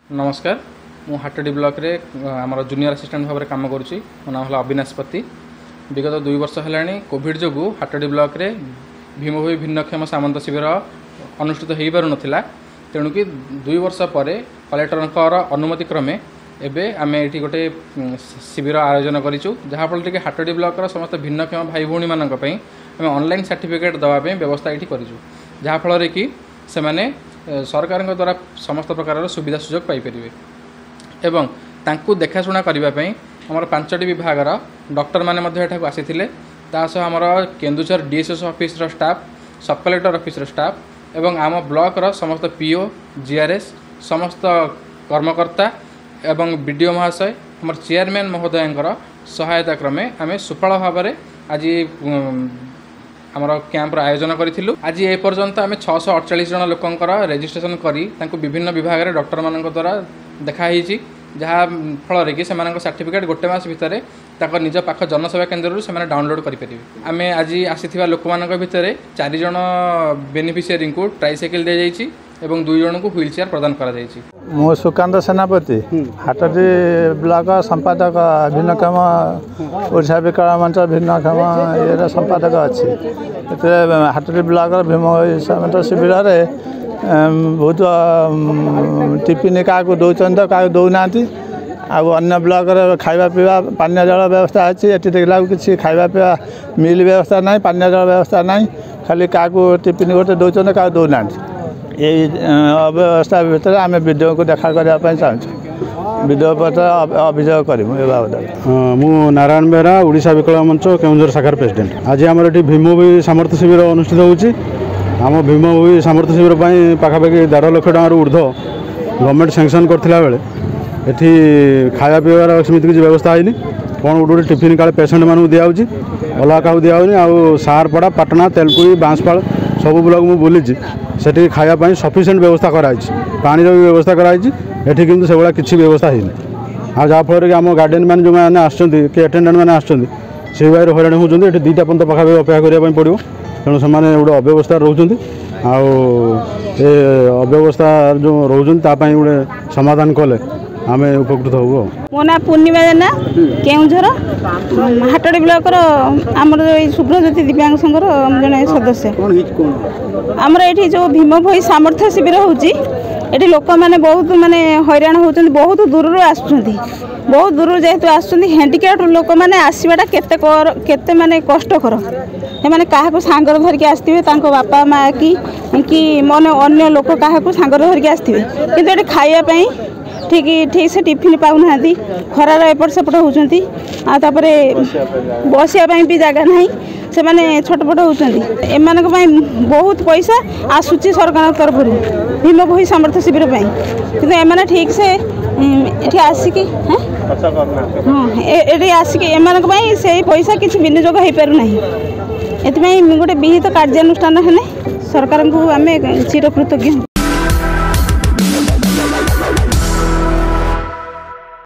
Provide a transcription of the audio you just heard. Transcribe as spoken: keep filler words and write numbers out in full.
नमस्कार मु हाटडी ब्लॉक रे आमर जूनियर असिस्टेंट भाव में काम करुँची मो नाम है अविनाशपति। विगत दुई वर्ष है कोविड जो हाटडी ब्लॉक रे भीमभोई भिन्नक्षम सामंत शिविर अनुष्ठित हो पार नाला तेणुकी दुई वर्ष पर कलेक्टर अनुमति क्रमे एबे आमे एठी गोटे शिविर आयोजन करूँ जहाँफल कि हाटडी ब्लॉक समस्त भिन्नक्षम भाई भौणी मानक पई आमे ऑनलाइन सर्टिफिकेट दवाई व्यवस्था ये करूँ जहाँफल कि से माने सरकार द्वारा समस्त प्रकार सुविधा सुजोग पाइपर एवं तांकु देखाशुना करने आमर पांचटी विभाग डॉक्टर माने आसी तासह आमर केन्दुझर डीएसएस ऑफिस स्टाफ सब कलेक्टर ऑफिस स्टाफ एवं आम ब्लॉक रो समस्त पीओ जीआरएस समस्त कर्मकर्ता एवं बीडीओ महाशय आमर चेयरमैन महोदय सहायता क्रमे आम सुफल भाव में आज आमर कैंपर आयोजन करूँ। आज ए पर्यंत आम छःश अड़चाश जन लोकंर रेजिस्ट्रेशन करी विभिन्न विभाग में डॉक्टर मान द्वारा देखाई जहाँ फल कि सर्टिफिकेट गोटे मास भितर निज पाख जनसेवा केन्द्र से डाउनलोड करेंगे। आम आज आसी लोक मान भितर चार जन बेनिफिशियरी को ट्राइसाइकिल दी जाइए एवं दुई जन को व्हील चेयर प्रदान करा जाइए। मो सुकांत सेनापति हाटडी ब्लॉक संपादक भिन्नक्षम ओडिशा विकल मंच भिन्नक्षम ये संपादक अच्छी हाटडी ब्लॉक भीमभोई सामंत शिविर बहुत टिफिन क्या दौरान तो क्या दौना अन्य ब्लॉक खाଇବା पीवा पानीय जल व्यवस्था अच्छी ये देखला कि खाଇବା पीवा मिल व्यवस्था ना पानीय जल व्यवस्था ना खाली क्या टिफिन गोटे दौरान क्या दौना यही अव्यवस्था भितर आम वीडियो को देखा करने चाहूँ वीडियो पर अभियोग करूँ ए बाबद। मु नारायण बेहरा ओडिशा विकल मंच केन्दुझर शाखार प्रेसिडेंट। आज आम ये भीमभोई सामर्थ्य शिविर अनुष्ठित होची आम भीमभोई सामर्थ्य शिविर पाखापाखि देढ़ लक्ष टकर ऊर्ध गवर्नमेंट सैंक्शन करथिला बेले एठी खाया पीबार सेमती किसी व्यवस्था है कौन गोटे गोटे टिफिन काले पेसेंट मानू दिखाऊँगी अलग क्या दिखाऊनी आउ सारपड़ा पाटना तेलकुई बांसपाल सब ब्लॉक मुझे बुली से खायापाई सफिसीयंट व्यवस्था कराई पानी भी व्यवस्था कराई एठी किंतु से भाया किसी व्यवस्था है आ जहाँफल कि आम गार्डियन मैंने जो मैंने आसुँच कि एटेंडेंट मैंने आसुँच से भाई हईराण होती दुईटा पर्यटन पाखापाखि अपेक्षा करने पड़ो तेणु से गोटे अव्यवस्था रोच अव्यवस्था जो रोच गोटे समाधान कले आम उपकृत हो। मो ना पूर्णिमा जेना केन्दुझर हाटडी ब्लॉक आमर शुभ्रज्योति दिव्यांग संघर जड़े सदस्य आमर ये जो भीमभोई सामर्थ्य शिविर होची ये लोक मैंने बहुत माने हईराण होती बहुत दूर आसुँच बहुत दूर जेहेतु आसुँच हैंडिक्याप्ड लोक मैंने आसवाटा केते केते माने कष्टकर से क्या सांगर धरिकी आसवे बापा माँ कि कि मन अन्य लोक क्या सांगर धरिकी आसवे किंतु ये खायापाई ठीक ठीक से टिफिन पाऊना खरार एपट सेपट होती बसापी भी जगह ना से मैंने छटपट होती एम बहुत पैसा आसूची सरकार तरफ भीमभोई सामर्थ्य शिविर कि एम ठीक से ये आसिकी हाँ ये आसिकी एम से पैसा किसी विनियोग हो पारना ये गोटे विहित कार्यानुष्ठान है सरकार को आम चिरकृतज्ञ।